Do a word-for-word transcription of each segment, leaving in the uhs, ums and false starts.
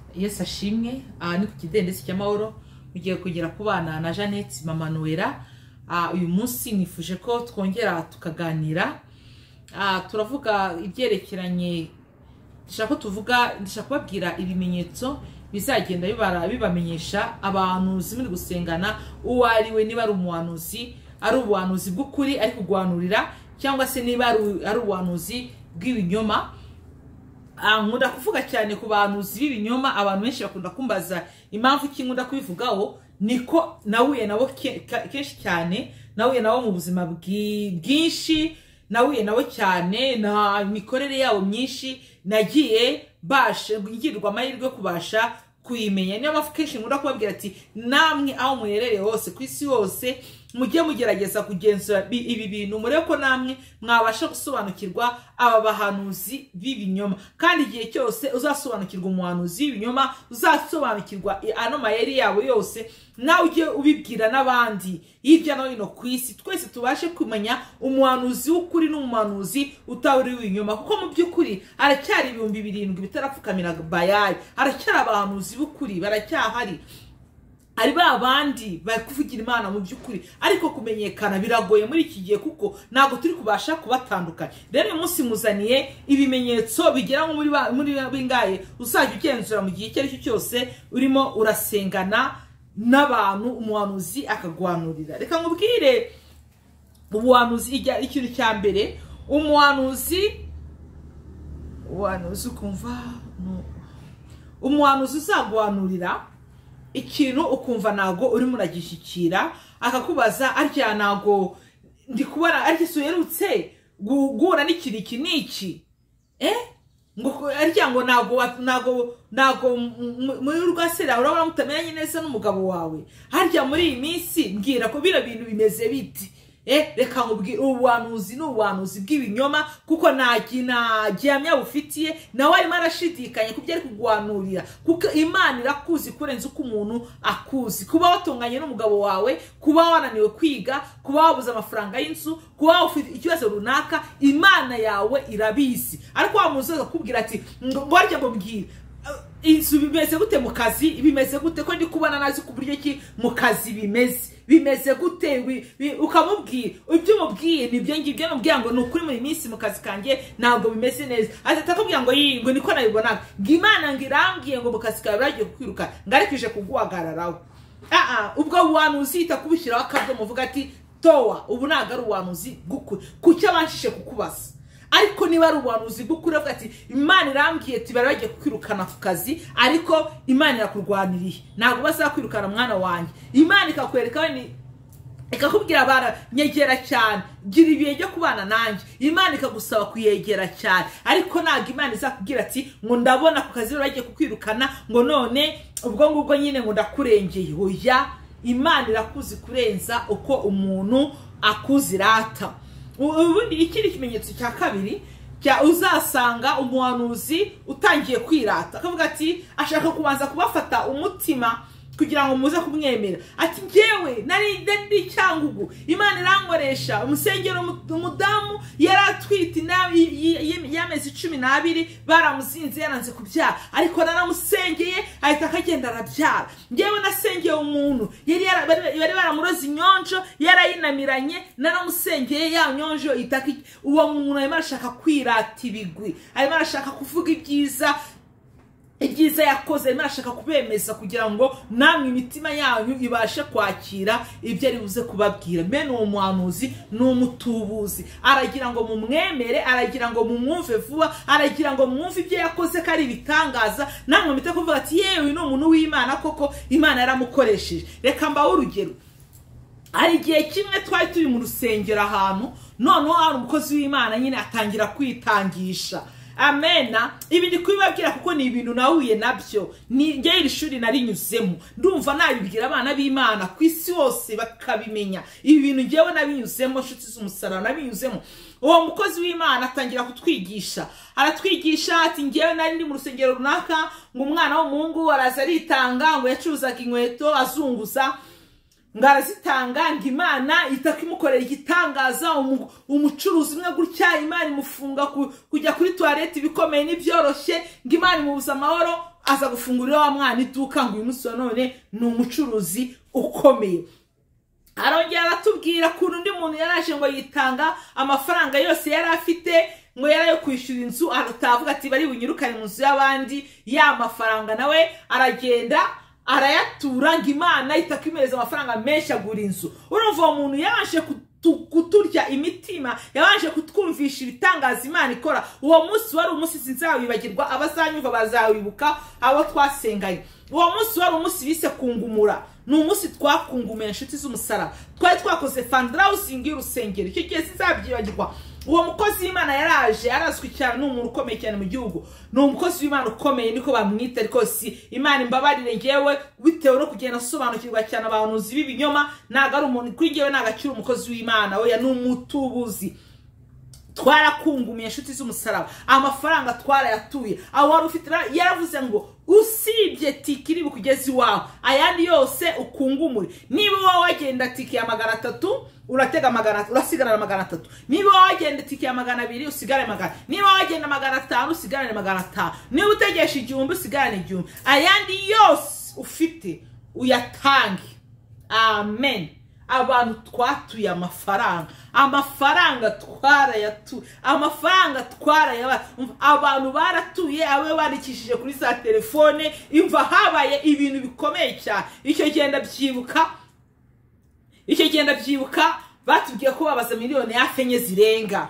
Yesu ashimwe. Aha ni ku kidendezi cy'amahoro mugiye kugera ku bana na Jeannette mama Noella. Uyu munsi nifuje ko twongera tukaganira. Turavuga ibyerekeranye, ndashaka ko tuvuga, ndashaka kubabwira ibimenyetso bizagenda bibara bibamenyesha abantu zimwe gusengana uwo ari we, niba ari umuhanuzi ari ubuhanuzi bw'ukuri ari kugwanurira, cyangwa se niba ari ubuhanuzi bw'ibinyoma. Nkunda kuvuga cyane ku bahanuzi b'ibinyoma. Abantu benshi bakunda kumbaza impamvu ki nkunda kubivugaho, niko nahuye nabo kenshi cyane, nahuye nabo mu buzima bwinshi, nahuye nabo cyane, na mikorere yabo myinshi nagiye bashe ngirwa amahirwe kubasha kuyimenya. Niyo mpamvu kenshi nkunda kubabwira ati namwe aho muherereye hose ku isi hose mujye mugerageza kugenzura ibi bintu, murebe ko namwe mwabasha gusobanukirwa aba bahanuzi b'ibinyoma. Kandi igihe cyose uzasobanukirwa umuhanuzi w'ibinyoma, uzasobanukirwa ano mayeri yabo yose, nawe ujye ubibwira n'abandi hirya no hino ku isi, twese tubashe kumenya umuhanuzi w'ukuri n'umuhanuzi utari w'ibinyoma. Kuko mu by'ukuri haracyari ibihumbi birindwi bitarapfukamira Bayali, haracyari abahanuzi b'ukuri baracyahari. Ari ba bandi bari kuvugira Imana mu by'ukuri, ariko kumenyekana biragoye muri iki gihe kuko ntabwo turi kubasha kubatandukanya. Rero uyu munsi muzaniye ibimenyetso bigera muri muri bingaye uzajya ugenzura mu gihe icyo ari cyo cyose urimo urasengana n'abantu umuhanuzi akagwanurira. Reka nkubwire ubuhanuzi ikintu cya mbere, umuhanuzi umuhanuzi ukumva umuhanuzi uzagwanurira ikintu ukumva nago urimo uragishyikira, akakubaza arya nago ndi kubara arya suherutse gugura n'ikiri iki niki eh ngo arya ngo nago nago nago muri rwasera urabona mutamenye neza n'umugabo wawe, harya muri iyi minsi mbwira ko bira bintu bimeze biti. Eh reka nkubwire ubuhanuzi n'ubuhanuzi bw'ibinyoma, kuko nagina gihamya bufitiye nawe arimo arashidikanya kubyo ari kugwanurira, kuko Imana irakuzi kurenza uko umuntu akuzi. Kuba watunganye n'umugabo wawe, kuba wananiwe kwiga, kuba wabuze amafaranga y'inzu, kuba ufite ikibazo runaka, Imana yawe irabizi. Ariko wa muntu akakubwira ati ngo arya ngo mbwira inzu bimeze gute mu kazi, bimeze gute ko ndi kubana nazi ku buryo ki mu kazi bimeze bimeze gute, ukamubwira ibyo umubwiye nibyo ngibyo, n'ubwira ngo nukuri muri minsi mu kazi kanjye ntabwo bimeze neza. Ati akubwira ngo yingo niko nabibona, ngo Imana ngirambwiye ngo mu kazi kawe bagiye kukwiruka, ngarikije kuguhagararaho. Ah ah ubwo buhanuzi itakubishyiraho akadomo uvuga ati towa, ubu ntabwo ari ubuhanuzi bw'ukuri, kuki abanshije kukubaza. Ariko niba ari ubuhanuzi bw'ukuri avuga ati Imana irambwiye ati bari bagiye kukwirukana ku kazi, ariko Imana irakurwaniriye, ntabwo bazakwirukana mwana wanjye. Imana ikakwereka ni ikakubwira bara nyegera cyane, gira ibiye byo kubana nanjye. Imana ikagusaba kuyegera cyane, ariko ntabwo Imana izakubwira ati ngo ndabona ku kazi bagiye kukwirukana ngo none ubwo ngubwo nyine ngo ndakurengeye. Oya, Imana irakuzi kurenza uko umuntu akuzirata. Ubundi ikindi kimenyetso cya kabiri cya uzasanga umuhanuzi utangiye kwirata, akavuga ati ashaka kubanza kubafata umutima kugira ngo muze kumwemera. Ati ngewe nari ndi cyangugu, Imana irankoresha umusengero, umudamu yaratwite y'amezi cumi n'abiri baramuzinze yananze kubyara, ariko naramusengeye ahita akagenda arabyara. Ngewe nasengeye umuntu yari bari baramuroza inyonjo yarayinamiranye, naramusengeye ya nyonjo itaki. Uwo muntu arimo arashaka kwirata ibigwi, arimo arashaka kuvuga ibyiza ibyiza yakoze, arimo arashaka kubemeza kugira ngo namwe imitima yanyu ibashe kwakira ibyo ari buze kubabwira. Bene uwo muhanuzi ni umutubuzi, aragira ngo mumwemere, aragira ngo mumwumve vuba, aragira ngo mwumve ibyo yakoze ko ari ibitangaza, namwe mite kuvuga ati yewe ni umuntu w'Imana koko, Imana yaramukoresheje. Reka mbaho urugero. Hari igihe kimwe twari turi mu rusengero ahantu, noneho hari umukozi w'Imana nyine atangira kwitangisha. Amena, ibi ndi kubibabwira kuko ni ibintu nahuye nabyo, ni nge iri shuri narinyuzemo, ndumva nabibwira abana b'Imana ku isi hose bakabimenya. Ibi bintu ngewe nabinyuzemo, nshuti z'umusaraba nabinyuzemo. Uwo mukozi w'Imana atangira kutwigisha, aratwigisha ati ngewe nari ndi mu rusengero runaka, ngo umwana w'umuhungu araza aritanga, ngo yacuruzaga inkweto azunguza, ngarazitanga, ngo Imana itakimukorera igitangaza. Umucuruzi umwe gutya Imana imufunga kujya kuri toilette bikomeye n'ibyoroshye, ngo Imana imubuza amahoro, aza gufungurira wa mwana iduka ngo uyu munsi wa none ni umucuruzi ukomeye. Arongera aratubwira kuntu undi muntu yaraje ngo yitanga amafaranga yose yari afite ngo yarayo kwishyura inzu, aratavuga ati bari bunyirukane mu nzu y'abandi, ya mafaranga nawe aragenda arayatura ngo Imana itakimereza amafaranga menshi agura inzu. Urumva uwo muntu yabanje kuturya imitima, yabanje kutwumvisha ibitangaza Imana ikora. Uwo munsi wari umunsi sinzawibagirwa, abazanyumva bazawibuka abo twasenganye. Uwo munsi wari umunsi bise kungumura, ni umunsi twakungumuye inshuti z'umusaraba. Twari twakoze fundraising y'urusengero, icyo gihe sinzabyibagirwa. Uwo mukozi w'Imana yaraje, arazwi cyane, ni umuntu ukomeye cyane mu gihugu, ni umukozi w'Imana ukomeye niko bamwita, ariko si Imana imbabarire ngewe bitewe no kugenda asobanukirwa cyane abantu b'ibinyoma, naga ari umuntu kuri ngewe nagacira umukozi w'Imana, oya ni umutubuzi. Twarakungumiye inshuti z'umusaraba, amafaranga twarayatuye. Aho wari ufite yaravuze ngo usibye tiki iri bukugezi wawe ayandi yose ukungumure. Niba wowe wagenda tiki ya magana atatu uratega magana, urasigara magana atatu. Niba wagenda tiki ya magana abiri usigare magana. Niba wagenda magana atanu usigare magana atanu. Niba utegesha igihumbi usigare igihumbi. Ayandi yose ufite uyatange. Amen. Abantu twatuye amafaranga, amafaranga twarayatuye, amafaranga twarayaba, abantu baratuye, abe barikishije kuri za telefone, imva habaye ibintu bikomeye cyane. Icyo genda byibuka, icyo genda byibuka batubwiye ko babaza miliyoni hafi enye zirenga.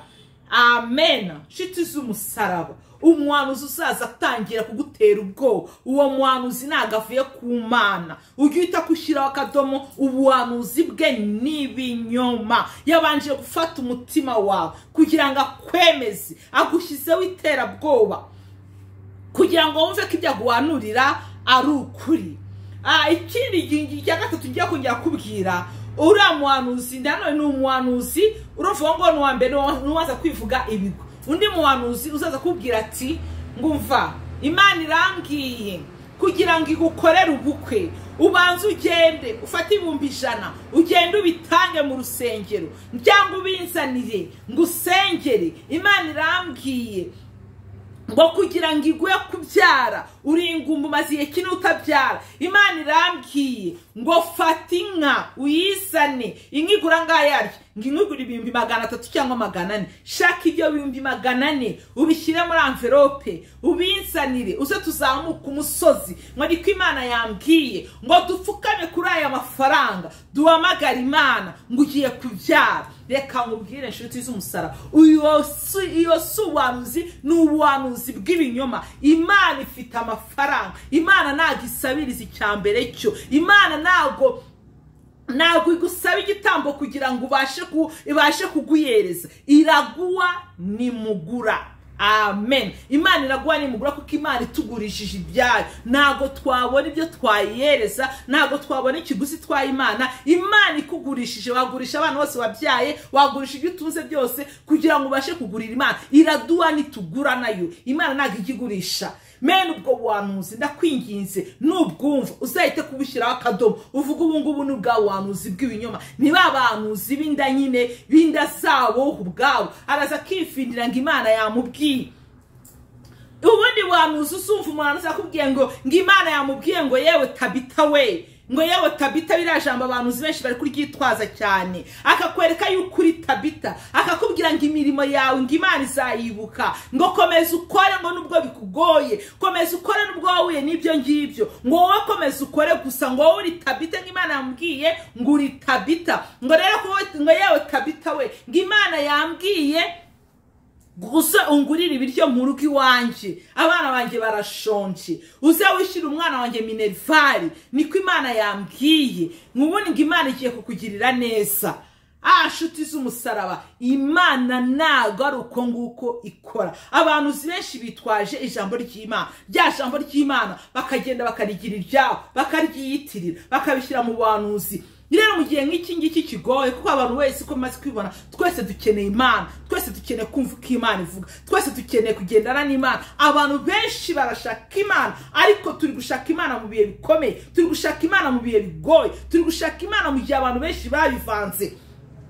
Amen. Shiti z'umusaraba, umwanuzi uzaza atangira kugutera ubwoba. Uwo mwanuzi nagavuye ku Mana, ujye uhita kushyiraho akadomo. Ubuhanuzi bwe n'ibinyoma. Yabanje gufata umutima wawe kugira ngo akwemeze, agushyizeho iterabwoba kugira ngo wumve ko ibyo aguhanurira ari ukuri. Ah, ikindi gingi cya gatatu ngiye kongera kubwira, uriya muhanuzi nanone ni umuhanuzi uruvuga ngo ni uwa mbere nuwaza kwivuga ibigo. Undi muhanuzi uzaza kubwira ati ngumva Imana irambwiye kugira ngo igukorere ubukwe, ubanze ugende ufate ibihumbi ijana ugende ubitange mu rusengero cyangwa ubinzanire ngo usengere. Imana irambwiye ngo kugira ngo iguye kubyara uri ingumba umaze igihe kinini utabyara. Imana irambwiye ngo fata inka uyizane, inka igura ngayarya, ngo inka igura ibihumbi magana atatu cyangwa magana ane. Shaka ibyo bihumbi magana ane ubishyire muri envelope ubinzanire, uze tuzamuka umusozi. Ngo niko Imana yambwiye ngo dupfukame kuri aya mafaranga duhamagara Imana ngo ugiye kubyara. Reka nkubwire inshuti z'umusaraba, uyo iyo si ubuhanuzi, ni ubuhanuzi bw'ibinyoma. Imana ifite amafaranga, Imana ntabwo isabiriza icyambere cyo, Imana ntabwo ntabwo igusaba igitambo kugira ngo ubashe ku ibashe kuguyereza. Iraguwa nimugura. Amen. Imana iraguwa nimugura kuko Imana itugurishije ibyayo. Ntago twabona ibyo twayereza, ntago twabona ikiguzi twa Imana. Imana ikugurishije, wagurisha abana bose wabyaye, wagurisha ibyo utunze byose kugira ngo ubashe kugurira Imana. Iraduwa nitugura nayo. Imana ntago igigurisha. Mene ubwo buhanuzi ndakwinginze nubwumva uzahite kubushyiraho akadomo, uvuga ubu ngubu ni bwa buhanuzi bw'ibinyoma. Niba abahanuzi binda nyine binda zabo ubwabo, araza kifindira ngo Imana yamubwiye. Ubundi buhanuzi usumva umuntu azakubwiye ngo ngo Imana yamubwiye ngo yewe Tabita we, ngo yewe Tabita, biriya jambo abantu benshi bari kuryitwaza cyane. Akakwereka yuko uri Tabita, akakubwira ngo imirimo yawe ngo Imana izayibuka, ngo komeza ukore ngo nubwo bikugoye, komeza ukore nubwo wahuye n'ibyo ngibyo, ngo wowe komeza ukore gusa, ngo wowe uri Tabita, ngo Imana yambwiye ngo uri Tabita. Ngo rero ngo yewe Tabita we, ngo Imana yambwiye gusa ungurira ibiryo mu rugo iwanje, abana banje barashonje, uze wishyira umwana wanje minervari, niko Imana yambwiye. Nkubone ngo Imana igiye kukugirira neza. Ah, shuti z'umusaraba, Imana ntago ari uko nguko ikora. Abantu benshi bitwaje ijambo ry'Imana, rya jambo ry'Imana bakagenda bakarigira iryabo, bakaryiyitirira, bakabishyira mu buhanuzi. Rero mu gihe nk'iki ngiki kigoye, kuko abantu wese ko maze kwibona, twese dukeneye Imana, twese dukeneye kumva ko Imana ivuga, twese dukeneye kugendana n'Imana. Abantu benshi barashaka Imana, ariko turi gushaka Imana mu bihe bikomeye, turi gushaka Imana mu bihe bigoye, turi gushaka Imana mu gihe abantu benshi babivanze.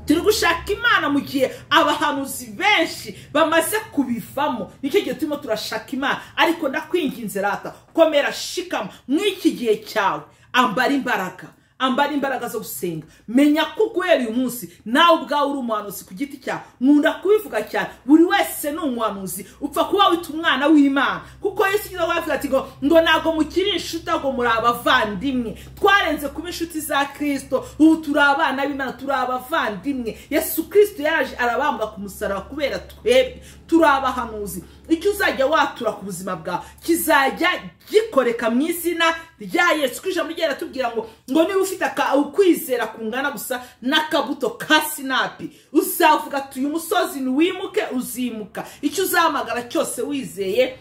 turi gushaka Imana mu gihe abahanuzi benshi bamaze kubivamo. Nicyo gihe turimo turashaka Imana. Ariko ndakwinginze rata, komera shikama mw'iki gihe cyawe, ambara imbaraga, ambara imbaraga zo gusenga. Menya ko guhera uyu munsi nawe ubwawe uri umuhanuzi ku giti cyawe. Nkunda kubivuga cyane, buri wese ni umuhanuzi, upfa kuba wita umwana w'Imana. Kuko Yesu kiza wavuga ati ngo ngo nago mukiri inshuti, ngo muri abavandimwe. Twarenze kuba inshuti za Kristo, ubu turi abana b'Imana, turi abavandimwe. Yesu Kristo yaraje arabambwa ku musaraba kubera twebwe, turi abahanuzi. Icyo uzajya watura ku buzima bwawe kizajya gikoreka mu izina rya Yesu. Kristo mugera tubwira ngo ngo niba ufite ukwizera kungana gusa n'akabuto ka sinapi, uzavuga ati uyu musozi niwimuke, uzimuka. Icyo uzamagara cyose wizeye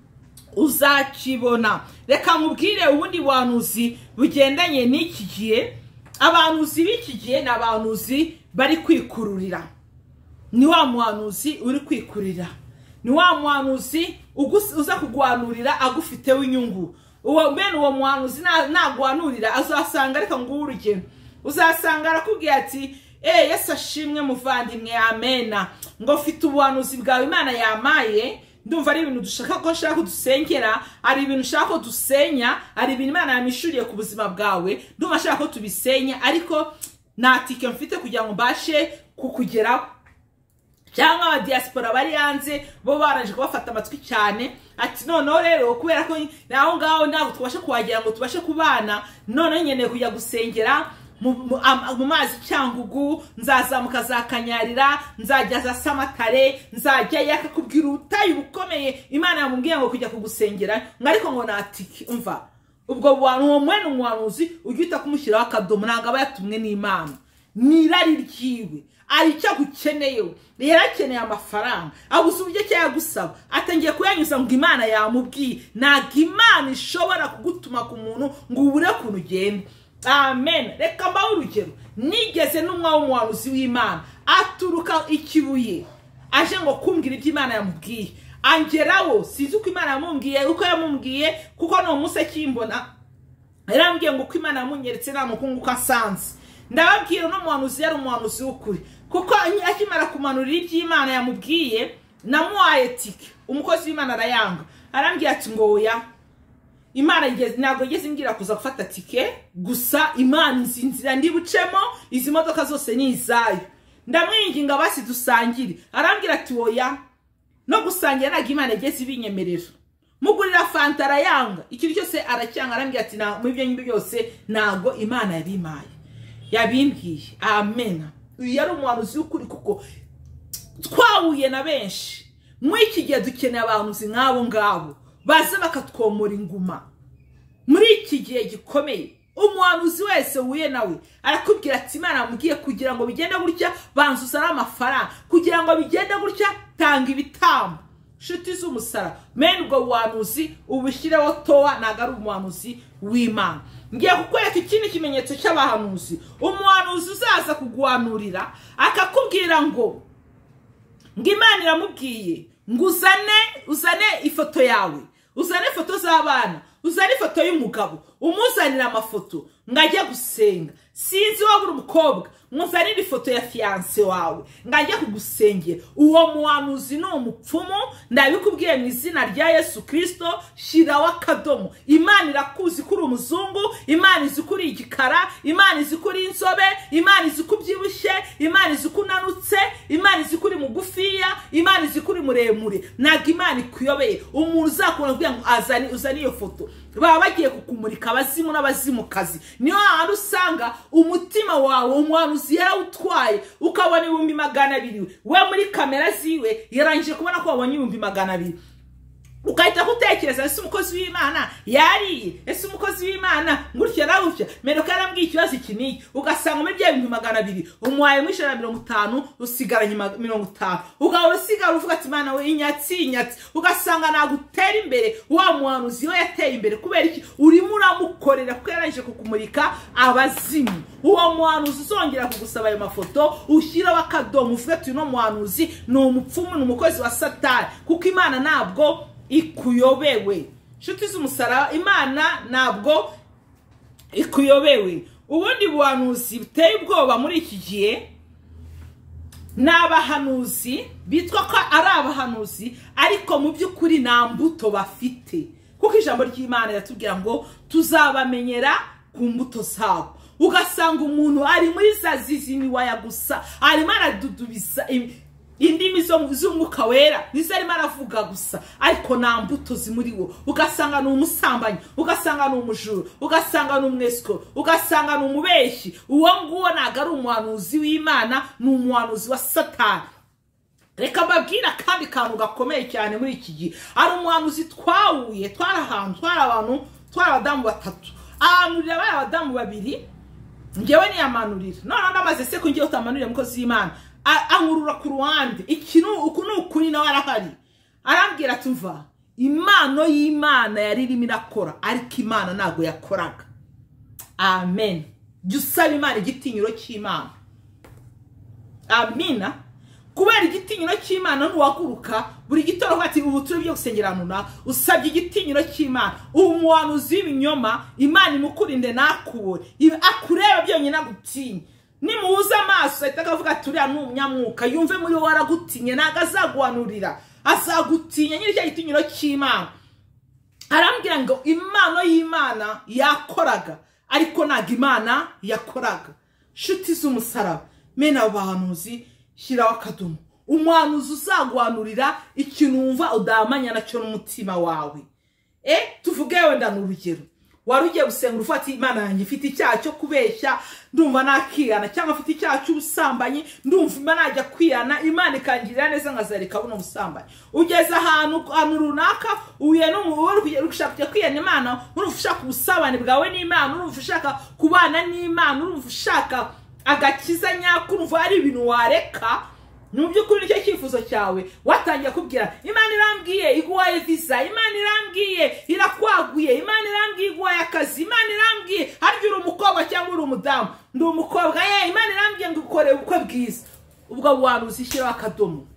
uzakibona. Reka nkubwire ubundi buhanuzi bugendanye n'iki gihe. Abahanuzi b'iki gihe ni abahanuzi bari kwikururira. Ni wa muhanuzi uri kwikurira, ni wa muhanuzi uza kugwanurira agufiteho inyungu. Uwo bene uwo muhanuzi nagwanurira azasanga, reka nguhe urugero, uzasanga arakubwiye ati eh Yesu ashimwe muvandimwe, amena, ngo fite ubuhanuzi bwawe Imana yamaye, ndumva ari ibintu dushaka ko nshaka dusengera, ari ibintu nshaka ko dusenya, ari ibintu Imana yamishuriye ku buzima bwawe, ndumva nshaka ko tubisenya, ariko natike mfite kugira ngo mbashe kukugeraho. Cyangwa aba diaspora bari yanze bo baraje kubafata amatwi cyane, ati noneho rero kubera ko naho ngaho ntabwo tubashe kuhagera ngo tubashe kubana, none nkeneye kujya gusengera mu mazi Cyangugu, nzazamuka za Kanyarira, nzajya za Samatare, nzajya yakakubwira utayi bukomeye Imana yamubwiye ngo kujya kugusengera, ariko ngo natiki. Umva, ubwo bwantu uwo mwene umuhanuzi ugita kumushyiraho akadomo, nanga aba yatumwe n'Imana, nirari ryiwe ari cyo gukeneye. Yarakeneye amafaranga, abuze uburyo cyagusaba, atangiye kuyanyuza ngo Imana yamubwiye. Naga Imana ishobora kugutuma ku muntu ngo ubure kuntu ugenda. Amen. Reka mbaho urugero, nigeze n'umwa w'umuhanuzi w'Imana aturuka ikibuye, aje ngo kumbwira ibyo Imana yamubwiye. Angerawo sinzi uko Imana yamubwiye, uko yamubwiye, kuko no Musa kimbona yarambwiye ngo uko Imana yamunyeretse nta mukungu kasanze. Ndababwira no muhanuzi yari umuhanuzi w'ukuri, kuko akimara kumanurira iby'Imana yamubwiye, namuhaye tike. Umukozi w'Imana arayanga, arambwiye ati ngo oya, Imana igeze ntabwo igeze ngira kuza gufata tike, gusa Imana inzinzira ndi bucemo, izi modoka zose ni izayo, ndamwinginga basi dusangire. Arambwira ati oya, no gusangira ntabwo Imana igeze ibinyemerera. Mugurira fanta arayanga, ikintu cyose aracyanga. Arambwira ati na mu ibyo byose ntabwo Imana yabimaye, yabimbwiye. Amen. Uyu yari umuhanuzi w'ukuri, kuko twahuye na benshi. Mu iki gihe dukeneye abahanuzi nk'abo ngabo baza bakatwomora inguma. Muri iki gihe gikomeye, umuhanuzi wese uhuye nawe arakubwira ati Imana yamubwiye kugira ngo bigende gutya, banzuzana amafaranga, kugira ngo bigende gutya tanga ibitambo. Shuti z'umusara, mene ubwo buhanuzi ubushireho towa, ntago ari umuhanuzi w'Imana. Ngiye kukwereka ikindi kimenyetso cy'abahanuzi. Umuhanuzi uzaza kugwanurira akakubwira ngo ngo Imana iramubwiye ngo uzane uzane ifoto yawe, uzane ifoto z'abana, uzane ifoto y'umugabo, umuzanira amafoto ngajya gusenga. Sinzi wabura umukobwa, muzanira ifoto ya fiance wawe ngajya kugusengera. Uwo muhanuzi no umupfumu, ndabikubwiye mu izina rya Yesu Kristo, shiraho akadomo. Imana irakuzi kuri umuzungu, Imana izi kuri igikara, Imana izi kuri insobe, Imana izi kubyibushye, Imana izi kunanutse, Imana izi kuri mugufiya, Imana izi kuri muremure. Naga Imana ikuyobeye. Umuntu uzakubona kugira ngo azani uzani iyo foto, baba bagiye kukumurika abazimu n'abazimukazi. Niyo handi usanga umutima wawe umuhanuzi yarawutwaye, ukabona ibihumbi magana abiri, we muri kamera ziwe yarangije kubona ko wabonye ibihumbi magana abiri. Ukahita gutekereza ese umukozi w'Imana yari ese umukozi w'Imana ngutya na gutya meruka yarambwiye ikibazo kiniki, ugasanga muri bya ibihumbi magana abiri umuhaye mu ijana na mirongo itanu, usigaranye mirongo itanu, ugahora usigara uvuga ati Imana we inyatsi inyatsi, ugasanga nagutera imbere. Wa muhanuzi we yateye imbere kubera iki? Urimo uramukorera kuko yarangije kukumurika abazimu. Uwo muhanuzi uzongera kugusaba ayo mafoto, ushyiraho akadomo, uvuga ati uno muhanuzi ni umupfumu, ni umukozi wa Satani, kuko Imana ntabwo ikuyobewe. Shuti z'umusara, Imana ntabwo ikuyobewe. Ubundi buhanuzi buteye ubwoba muri iki gihe n'abahanuzi bitwa ko ari abahanuzi ariko mu by'ukuri nta mbuto bafite, kuko ijambo ry'Imana yatubwira ngo tuzabamenyera ku mbuto zabo. Ugasanga umuntu ari muri za zizini waya gusa arimo aradudubisa indimi z'umwuka wera nizo arimo aravuga gusa, ariko nta mbuto zimuri wo. Ugasanga ni umusambanyi, ugasanga ni umujuru, ugasanga ni umwesko, ugasanga ni umubeshyi. Uwo nguwo ntabwo ari umuhanuzi w'Imana, ni umuhanuzi wa Satani. Reka mbabwira kandi kantu gakomeye cyane muri iki gihe. Ari umuhanuzi twawuye, twarahantu, twara abantu, twara abadamu batatu. Ahanurira bari abadamu babiri, ngewe niyamanurira. None ndamaze se ko ngiye utamanurira mukozi w'Imana. Ankurura ku ruhande, ikintu uku n'ukuri nawe arahari. Arambwira ati mva, impano y'Imana yari irimo irakora, ariko Imana ntago yakoraga. Amen. Jya usaba Imana igitinyiro cy'Imana. Amina. Kubera igitinyiro cy'Imana nuwaguruka buri gitoro ati ubu turi byo gusengerana, usabye igitinyiro cy'Imana. Ubu muhanuzi w'ibinyoma Imana imukurinde nakubore, akureba byonyine agutinya. Nimuhuza amaso ahita akavuga ati uriya ni umunyamwuka, yumve muri wowe aragutinye, ntago azaguhanurira, azagutinya nyiri cya gitinyiro cy'Imana. Arambwira ngo impano y'Imana yakoraga, ariko ntago Imana yakoraga. Nshuti z'umusaraba, mena abo bahanuzi shyiraho akadomo. Umuhanuzi uzaguhanurira ikintu wumva udamanya nacyo n'umutima wawe. Eh, tuvuge wenda n'urugero. Wari ugiye gusenga ufata Imana yanjye ifite icyaha cyo kubeshya, ndumva nakiyana, cyangwa afite icyaha cy'ubusambanyi, ndumva Imana najya kwiyana, Imana ikangirira neza nkazareka buno busambanyi. Ugeze ahantu ahantu runaka uye n'umuhoro kugiye gushaka kwiyana Imana, urumva ushaka ubusabane bwawe n'Imana, urumva ushaka kubana n'Imana, urumva ushaka agakiza nyako, urumva ari ibintu wareka. Nubyukuri nicyo cyifuzo cyawe, watangiye kubwira Imana irambwiye iguhaye visa, Imana irambwiye irakwaguye, Imana irambwiye iguhaye akazi, Imana irambwiye harya uri umukobwa cyangwa uri umudamu, ndi umukobwa, ye Imana irambwiye ngo ukore ubukwe bwiza. Ubwo buhanuzi shyiraho akadomo,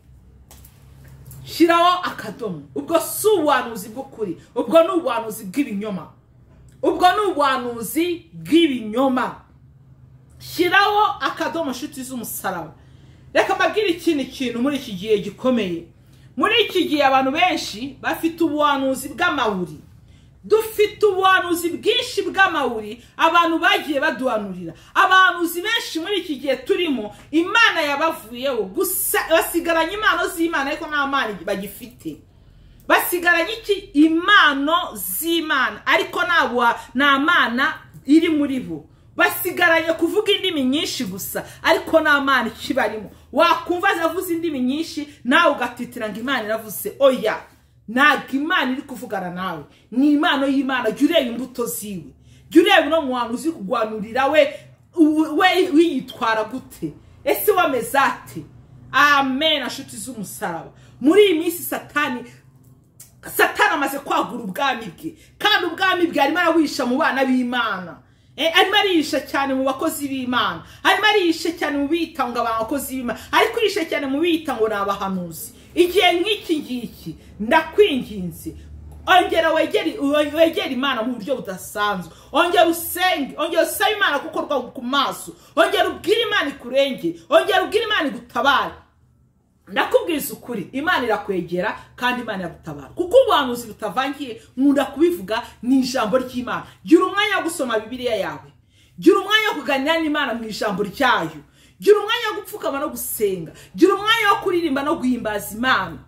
shyiraho akadomo. Ubwo si ubuhanuzi bw'ukuri, ubwo ni ubuhanuzi bw'ibinyoma, ubwo ni ubuhanuzi bw'ibinyoma. Shyiraho akadomo nshuti z'umusaraba. Reka mbabwire ikindi kintu muri iki gihe gikomeye. Muri iki gihe abantu benshi bafite ubuhanuzi bw'amahuri. Dufite ubuhanuzi bwinshi bw'amahuri, abantu bagiye baduhanurira. Abahanuzi benshi muri iki gihe turimo Imana yabavuyeho, gusa basigaranye impano z'Imana ariko nta Mana bagifite. Basigaranye iki? Impano z'Imana ariko nta Mana iri muri bo. Basigaranye kuvuga indimi nyinshi gusa ariko nta Mana ikibarimo. Wakumva avuze indimi nyinshi nawe ugatitira ngo Imana iravuze. Oya, ntabwo Imana iri kuvugana nawe, ni impano y'Imana. Jya ureba imbuto ziwe, jya ureba uno muhanuzi kugwanurira we we wiyitwara gute, ese wameze ate? Amen. Nshuti z'umusaraba, muri iyi minsi Satani Satani amaze kwagura ubwami bwe, kandi ubwami bwe arimo arawisha mu bana b'Imana. Arimo arisha cyane mu bakozi b'Imana, arimo arisha cyane mu bita ngo abakozi b'Imana, ariko arisha cyane mu bita ngo nabahanuzi. Igihe nk'iki ngiki ndakwinginze, ongera wegere wegere Imana mu buryo budasanzwe. Ongera usenge, ongera usabe Imana gukorwa ku maso, ongera ubwire Imana ikurenge, ongera ubwire Imana igutabare. Ndakubwiza ukuri, Imana irakwegera kandi Imana iragutabara, kuko ubuhanuzi butavangiye nkunda kubivuga ni ijambo ry'Imana. Gira umwanya wo gusoma Bibiliya yawe, gira umwanya wo kuganira n'Imana mu ijambo ryayo, gira umwanya wo gupfukama no gusenga, gira umwanya wo kuririmba no guhimbaza Imana.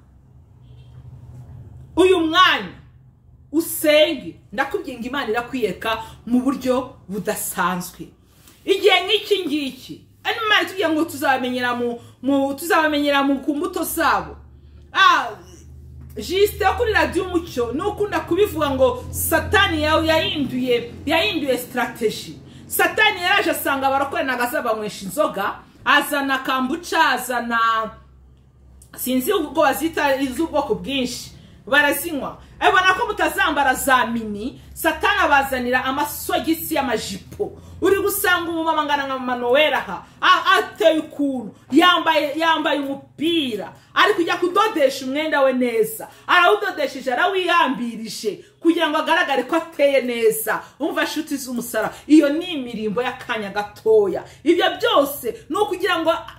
Uyu mwanya usenge, ndakubwiye ngo Imana irakwiyeka mu buryo budasanzwe. Igihe nk'iki ngiki Imana tugiye ngo tuzabamenyera mu mu tuzabamenyera mu kumbuto zabo. Ah, juste kuri radio Umucyo nukunda kubivuga ngo Satani yawe yahinduye yahinduye strategy. Satani yaraje asanga barakorana gasaba banywesha inzoga, azana kambuca, azana sinzi ubwo bazita izubwoko bwinshi, barazinywa. Abona ko mutazambara za mini, Satani abazanira amasogisi y'amajipo. Uri gusanga umumama ngana nka Manowera ha ateye ukuntu yambaye yambaye umupira, ari kujya kudodesha umwenda we neza, arawudodesheje arawiyambirije kugira ngo agaragare ko ateye neza. Umva nshuti z'umusara, iyo ni imirimbo y'akanya gatoya. Ibyo byose no kugira ngo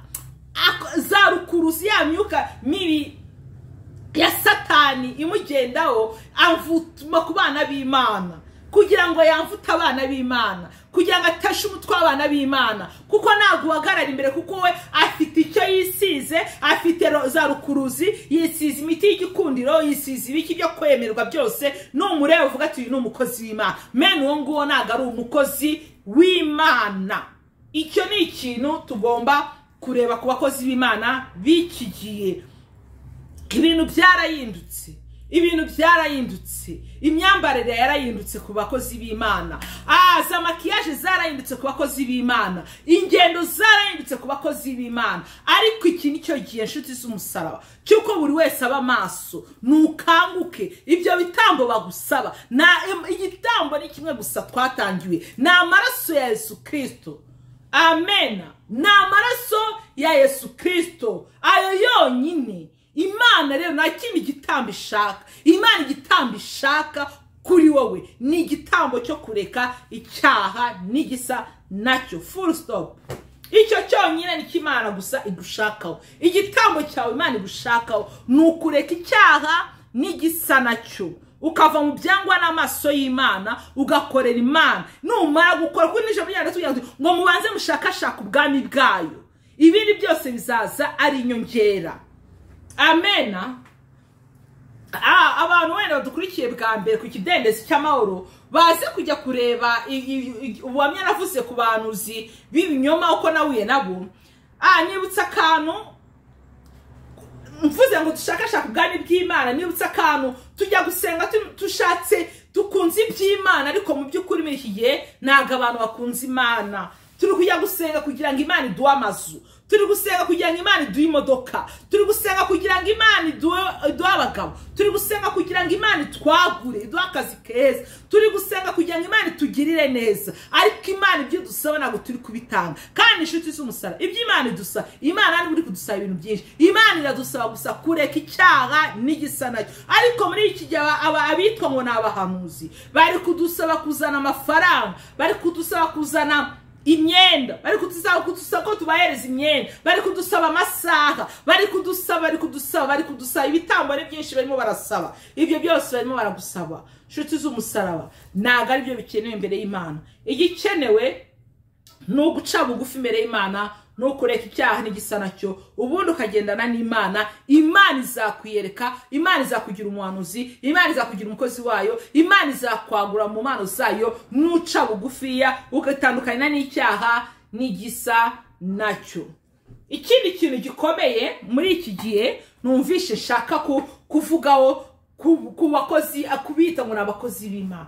za rukuruzi ya myuka mibi ya satani imugendaho amvutuma ku bana b'Imana kugira ngo yamvuta abana b'Imana kugira ngo atashe umutwe abana b'Imana kuko ntago uhagarara imbere kuko we afite icyo yisize afite za rukuruzi yisize imiti y'igikundiro yisize ibiki byo kwemerwa byose n'umurebe uvuga ati uyu ni umukozi w'Imana mene uwo nguwo ntago ari umukozi w'Imana. Icyo ni ikintu tugomba kureba ku bakozi b'Imana bikigiye. Ibintu byarayindutse ibintu byarayindutse imyambarire yarayindutse ku bakozi b'Imana. Ah, za makiyaje zarayindutse ku bakozi b'Imana, ingendo zarayindutse ku bakozi b'Imana. Ariko iki nicyo gihe nshuti z'umusaraba cyuko buri wese aba maso nukanguke. Ibyo bitambo bagusaba na igitambo ni kimwe gusa twatangiwe, na amaraso ya Yesu Kristo. Amen. Na amaraso ya Yesu Kristo ayo yonyine. Imana rero nta kindi gitambo ishaka. Imana igitambo ishaka kuri wowe ni igitambo cyo kureka icyaha n'igisa nacyo, full stop. Icyo cyonyine ni Imana gusa igushakaho. Igitambo cyawe Imana igushakaho ni ukureka icyaha n'igisa nacyo, ukava mu byangwa n'amaso y'Imana ugakorera Imana. Numara gukora kuri nije byanda tugira ngo mubanze mushakashaka ubwami bwayo, ibindi byose bizaza ari inyongera. Amen. Ah, abantu wenda badukurikiye bwa mbere ku kidendezi cy'amahoro baze kujya kureba ubuhamya navuze ku banuzi b'ibinyoma uko nahuye nabo. Ah, nibutsa akantu mvuze ngo dushakashaka ubwami bw'Imana, nibutsa akantu tujya gusenga tushatse tukunze iby'Imana, ariko mu by'ukuri muri iki gihe ntago abantu bakunze Imana. Turi kujya gusenga kugira ngo Imana iduhe amazu, turi gusenga kugira ngo Imana iduhe imodoka, turi gusenga kugira ngo Imana iduhe abagabo, turi gusenga kugira ngo Imana itwagure iduhe akazi keza, turi gusenga kugira ngo Imana itugirire neza. Ariko Imana ibyo dusaba ntabwo turi kubitanga. Kandi inshuti z'umusaraba ibyo Imana idusaba, Imana ni uri kudusaba ibintu byinshi. Imana iradusaba gusa kureka icyaha n'igisa nacyo. Ariko muri iki gihe aba abitwa ngo n'abahanuzi bari kudusaba kuzana amafaranga, bari kudusaba kuzana imyenda, bari kudusaba kudusaba ko tubahereza imyenda, bari kudusaba amasaha, bari kudusaba bari kudusaba bari kudusaba ibitambo ari byinshi barimo barasaba. Ibyo byose barimo baragusaba. Nshuti z'umusaraba ntago ari byo bikenewe imbere y'Imana. Igikenewe ni uguca bugufi imbere y'Imana, ni ukureka icyaha n'igisa nacyo, ubundi ukagendana n'Imana. Imana izakwiyereka, Imana izakugira umuhanuzi, Imana izakugira umukozi wayo, Imana izakwagura mu mpano zayo nuca bugufiya ugatandukana n'icyaha n'igisa nacyo. Ikindi kintu gikomeye muri iki gihe numvishe shaka kuvugaho ku bakozi akubita ngo nabakozi b'Imana.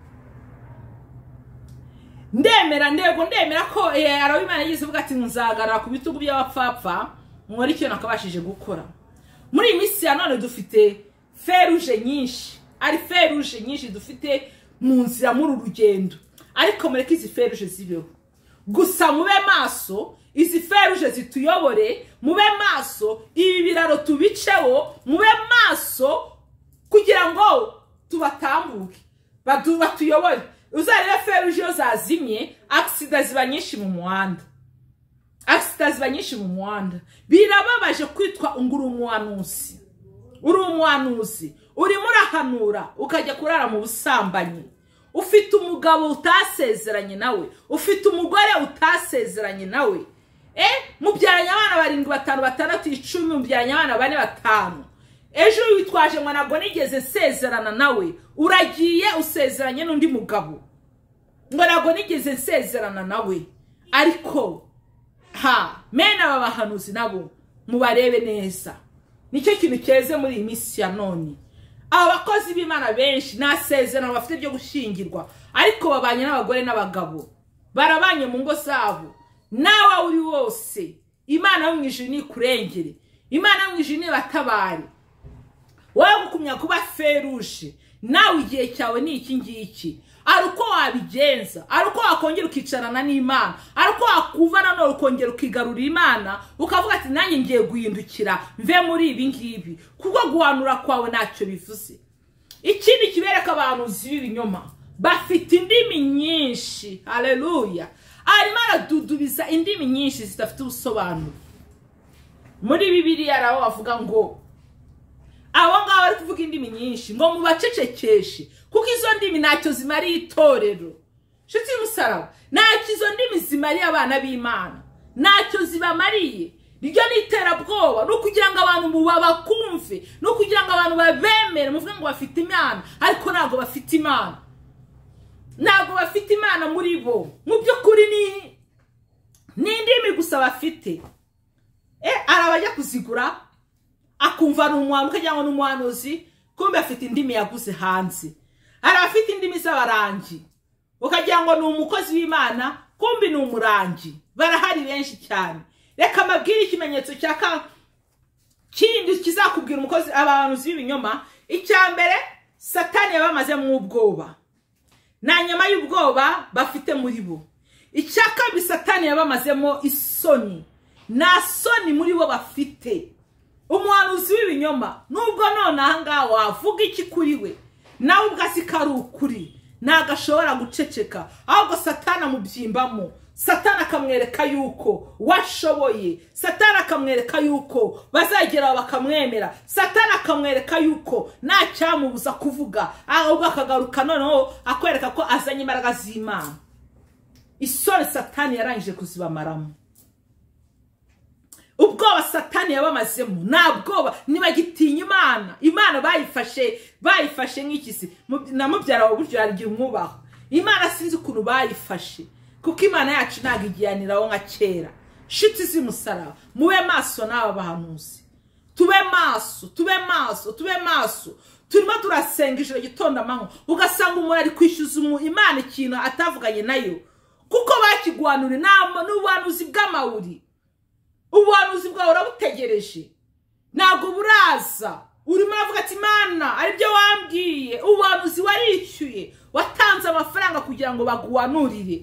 Ndemera ndego ndemera ko arawe Imana yize vuga ati nzagara ku bitugu by'abapfapfa mwari cyo nakabashije gukora. Muri imisi ya none dufite feruje nyinshi, ari feruje nyinshi dufite mu nzira muri urugendo. Ariko mureke izi feruje zibeho. Gusa mube maso, izi feruje zituyobore, mube maso, ibi biraro tubiceho, mube maso kugira ngo tubatambuke, badu batuyobore. Uzareba feruje yo zazimye, accident ziba nyinshi mu muhanda. Accident ziba nyinshi mu muhanda. Birababaje kwitwa unguru umuhanuzi. Uri umuhanuzi, uri murahanura ukajya kurara mu busambanyi. Ufite umugabo utasezeranye nawe, ufite umugore utasezeranye nawe. Eh, mubyaranye abana barindwi batanu batandatu icumi, mubyaranye abana bane batanu. Ejo witwaje ngo nago nigeze sezerana nawe, uragiye usezeranye n'undi mugabo. Ngo nago nigeze sezerana nawe. Ariko ha, mena aba bahanuzi nabo mubarebe neza. Nicyo kintu cyeze muri iyi misi ya none. Abakozi b'Imana benshi nasezerano bafite byo gushingirwa, ariko babanye n'abagore n'abagabo. Barabanye mu ngo zabo. Nawe uri wose, Imana yo mwijuru ni kurengere. Imana yo mwijuru ni batabari. Wowe gukumya kuba feruje, nawe igihe cyawe ni iki ngiki. Aruko wabigenza, aruko wakongera ukicarana n'Imana, aruko wakuvana no ukongera ukigarurira Imana, ukavuga ati nanjye ngiye guhindukira mve muri ibi ngibi, kuko guhanura kwawe ntacyo bivuze. Ikindi kibereka abantu z'ibinyoma, bafite indimi nyinshi. Haleluya. Arimo aradudubiza indimi nyinshi zidafite ubusobanuro. muri Bibiliya raho bavuga ngo abo ngabo bari kuvuga indimi nyinshi ngo mubacecekeshe kuko izo ndimi ntacyo zimariye itorero. Nshuti y'umusaraba, ntacyo izo ndimi zimariye abana b'Imana, ntacyo zibamariye. Niryo niterabwoba no kugira ngo abantu mubabakumve, no kugira ngo abantu babemere muvuga ngo bafite Imana, ariko ntago bafite Imana. Ntago bafite Imana muri bo. Mu by'ukuri ni ni indimi gusa bafite. Eh arabajya kuzigura akumva n'umwambuka cyangwa n'umwanuzi, kumbe afite indimi yaguze hanze. Arafite indimi z'abarangi, ukagira ngo ni umukozi w'Imana, kumbe ni umurangi. Barahari benshi cyane. Reka mabwire ikimenyetso cyaka kindi kizakubwira umukozi abantu b'ibinyoma. Icyambere, Satani yabamaze mu ubwoba, na nyama y'ubwoba bafite muri bo. Icyaka bi Satani yabamazemo isoni, na soni muri bo bafite. Umuhanuzi w'ibinyoma nubwo none ahanga wavuga iki kuri we, nawe ubwasi kari ukuri, nagashobora guceceka, ahubwo Satani amubyimbamo. Satani akamwereka yuko washoboye, Satani akamwereka yuko bazagera bakamwemera, Satani akamwereka yuko nta cyamubuza kuvuga, ahubwo akagaruka noneho akwereka ko azanye imbaraga z'Imana. Isoni Satani yarangije kuzibamaramo. Ubwoba Satani yabamazemo nabwoba, nibagitinya Imana. Imana bayifashe bayifashe nk'ikisi na mubyara wa buryo yargiye umwubaho. Imana sinzi ukuntu bayifashe, kuko Imana yacu nagigiyaniraho nka kera. Shiti z'umusaraba, mube maso n'aba bahanuzi, tube maso, tube maso, tube maso. Turimo turasenga ijoro gitondo amanywa, ugasanga umuntu ari kwishyuza Imana ikintu atavuganye nayo, kuko bakigwanura inama n'ubuhanuzi bw'amawuri. Ubuhanuzi bwawe urabutegereje, ntabwo buraza. Urimo uravuga ati Imana aribyo wambwiye. Ubuhanuzi warishyuye, watanze amafaranga kugira ngo baguhanurire,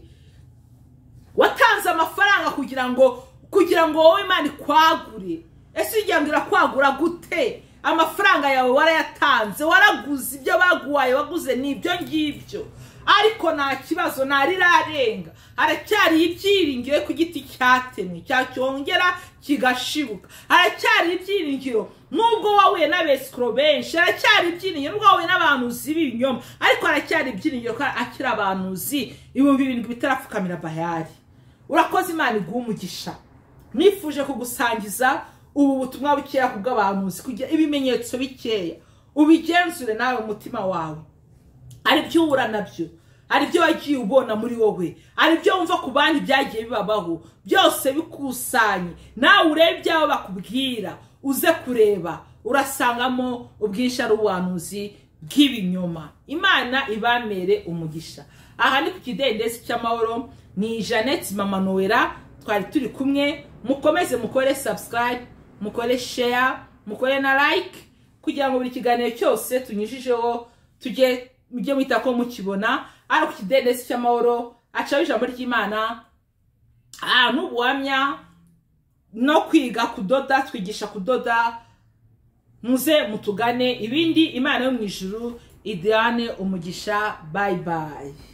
watanze amafaranga kugira ngo kugira ngo wowe Imana ikwagure. Ese ugiye ngira kwagura gute? Amafaranga yawe warayatanze, waraguze ibyo baguhaye, waguze nibyo ngibyo. Ariko nta kibazo narirarenga, haracyari ibyiringiro ku giti cyatemwe cyacyongera kigashibuka. Haracyari ibyiringiro nubwo wawe n'abesikro benshi, haracyari ibyiringiro nubwo wawe n'abahanuzi b'ibinyoma, ariko haracyari ibyiringiro ko akira abahanuzi ibihumbi birindwi bitarapfukamira Bayali. Urakoze, Imana iguha umugisha. Nifuje kugusangiza ubu butumwa bukeya kubw'abahanuzi, kugira ibimenyetso bikeya ubigenzure nawe umutima wawe. Ari byo uhura nabyo, ari byo wagiye ubona muri wowe, ari byo wumva ku bandi byagiye bibabaho, byose bikusanye nawe urebe ibyawe bakubwira, uze kureba urasangamo ubwinshi ari ubuhanuzi bw'ibinyoma. Imana ibamere umugisha. Aha ni ku kidendezi cy'amahoro, ni Jeannette Mama Noella, twari turi kumwe. Mukomeze mukore subscribe, mukore share, mukore na like, kugira ngo buri kiganiro cyose tunyishijeho tujye mujye mwita ko mukibona. Ari ku kidendezi cy'amahoro, acaho ijambo ry'Imana, ah n'ubuhamya no kwiga kudoda, twigisha kudoda. Muze mutugane, ibindi Imana yo mu ijuru idane umugisha. Bye bye.